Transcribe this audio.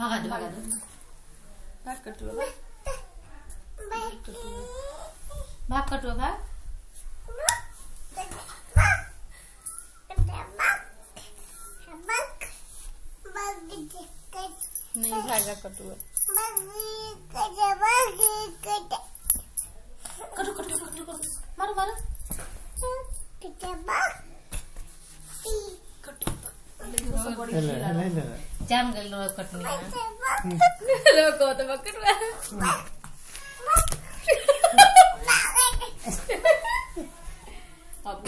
भागा दो भाग कटुआ भाग कटुआ भाग नहीं भागा कटुआ कटो कटो कटो कटो मारो मारो जाम गल रो कटनी रोको तो बकरवा अब